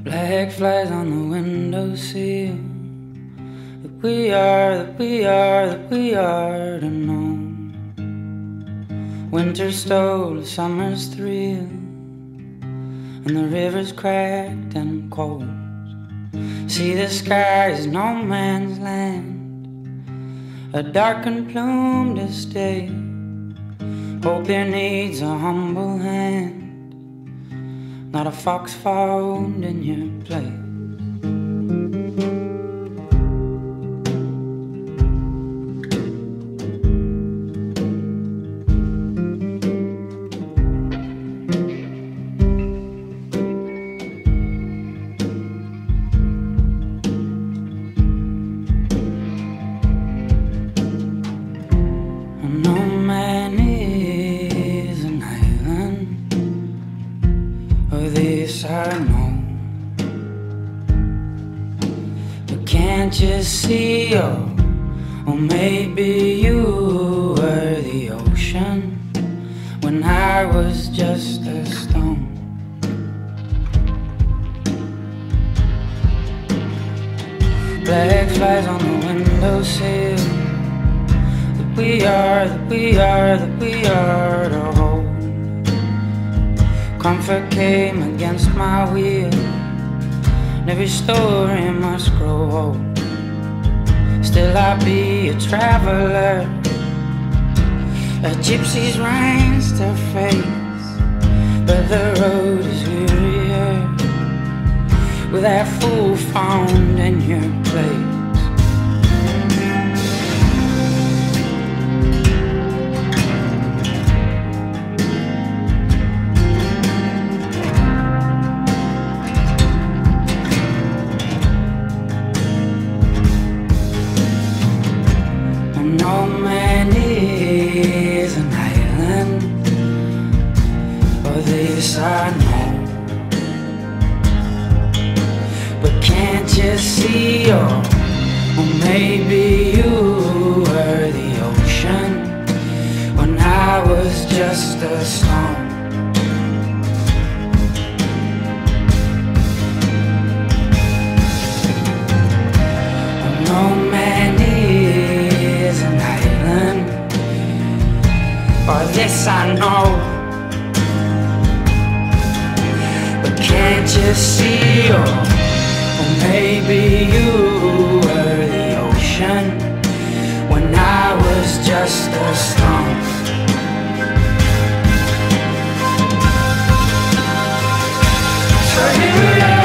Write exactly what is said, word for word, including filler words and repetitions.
Black flies on the windowsill. That we are, that we are, that we are to know. Winter stole the summer's thrill, and the river's cracked and cold. See, the sky is no man's land, a darkened plumed estate. Hope here needs a humble hand, not a fox found in your place. No man is an island, or this I know. But can't you see, oh, or maybe you were the ocean when I was just a stone. Black flies on the windowsill. We are, that we are, that we are to hold. Comfort came against my will, and every story must grow old. Still I be a traveler, a gypsy's reins to face. But the road is wearier with that fool found in your place. No man is an island, or this I know. But can't you see, or, or maybe you were the ocean when I was just a stone. No man is an island, or this I know. But can't you see, or, or maybe you were the ocean when I was just a stone. So here we are.